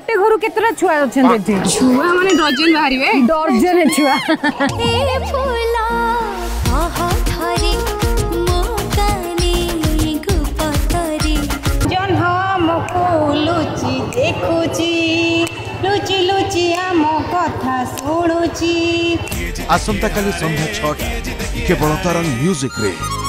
गोटे घर केतरा छुआ अछन छुआ माने डजन बाहरिबे डजन छुआ जन हम को लुचि देखुची लुचि लुचि आम कथा शुणुची आसंता काली संध्या 6टा केवल तरंग म्यूजिक रे।